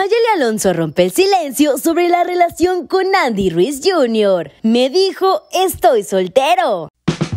Mayeli Alonso rompe el silencio sobre la relación con Andy Ruiz Jr. Me dijo, estoy soltero.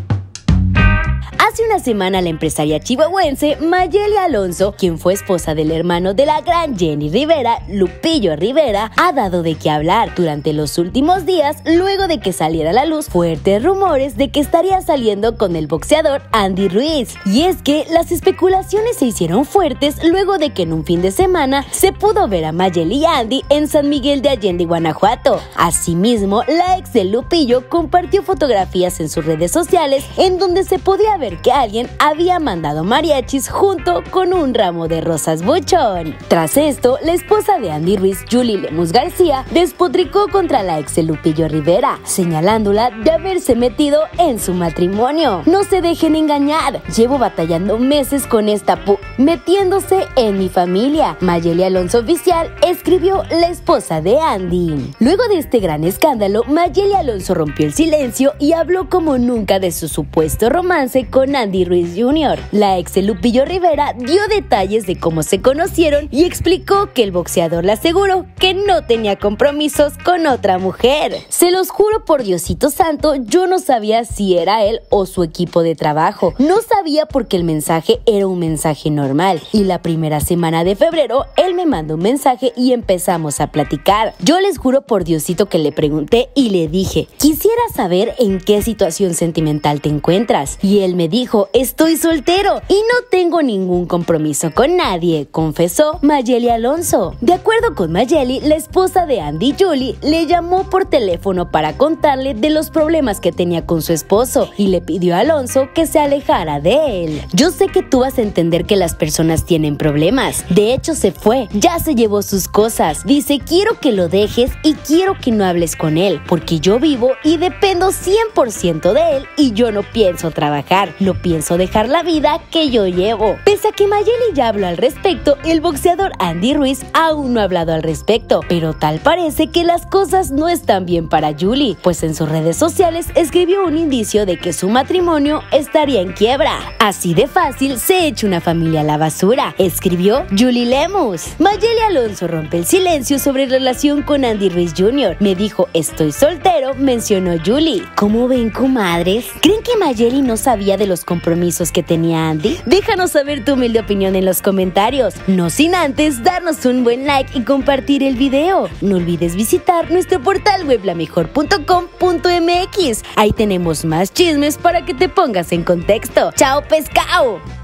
Hace una semana la empresaria chihuahuense Mayeli Alonso, quien fue esposa del hermano de la gran Jenny Rivera, Lupillo Rivera, ha dado de qué hablar durante los últimos días luego de que saliera a la luz fuertes rumores de que estaría saliendo con el boxeador Andy Ruiz. Y es que las especulaciones se hicieron fuertes luego de que en un fin de semana se pudo ver a Mayeli y Andy en San Miguel de Allende, Guanajuato. Asimismo, la ex de Lupillo compartió fotografías en sus redes sociales en donde se podía ver que alguien había mandado mariachis junto con un ramo de rosas buchón. Tras esto, la esposa de Andy Ruiz, Julie Lemus García, despotricó contra la ex de Lupillo Rivera, señalándola de haberse metido en su matrimonio. No se dejen engañar, llevo batallando meses con esta metiéndose en mi familia. Mayeli Alonso Oficial escribió la esposa de Andy. Luego de este gran escándalo, Mayeli Alonso rompió el silencio y habló como nunca de su supuesto romance con Andy Ruiz Jr. La ex de Lupillo Rivera dio detalles de cómo se conocieron y explicó que el boxeador le aseguró que no tenía compromisos con otra mujer. Se los juro por Diosito Santo, yo no sabía si era él o su equipo de trabajo. No sabía porque el mensaje era un mensaje normal y la primera semana de febrero él me mandó un mensaje y empezamos a platicar. Yo les juro por Diosito que le pregunté y le dije, quisiera saber en qué situación sentimental te encuentras. Y él me dijo, estoy soltero y no tengo ningún compromiso con nadie, confesó Mayeli Alonso. De acuerdo con Mayeli, la esposa de Andy, Julie, le llamó por teléfono para contarle de los problemas que tenía con su esposo y le pidió a Alonso que se alejara de él. Yo sé que tú vas a entender que las personas tienen problemas. De hecho, se fue, ya se llevó sus cosas. Dice, quiero que lo dejes y quiero que no hables con él, porque yo vivo y dependo 100% de él y yo no pienso trabajar. No pienso dejar la vida que yo llevo. Pese a que Mayeli ya habló al respecto, el boxeador Andy Ruiz aún no ha hablado al respecto, pero tal parece que las cosas no están bien para Julie, pues en sus redes sociales escribió un indicio de que su matrimonio estaría en quiebra. Así de fácil se echa una familia a la basura, escribió Julie Lemus. Mayeli Alonso rompe el silencio sobre relación con Andy Ruiz Jr. Me dijo, estoy soltero, mencionó Julie. ¿Cómo ven, comadres? ¿Creen que Mayeli no sabía de los compromisos que tenía Andy? Déjanos saber tu humilde opinión en los comentarios, no sin antes darnos un buen like y compartir el video. No olvides visitar nuestro portal web lamejor.com.mx. Ahí tenemos más chismes para que te pongas en contexto. ¡Chao, pescado!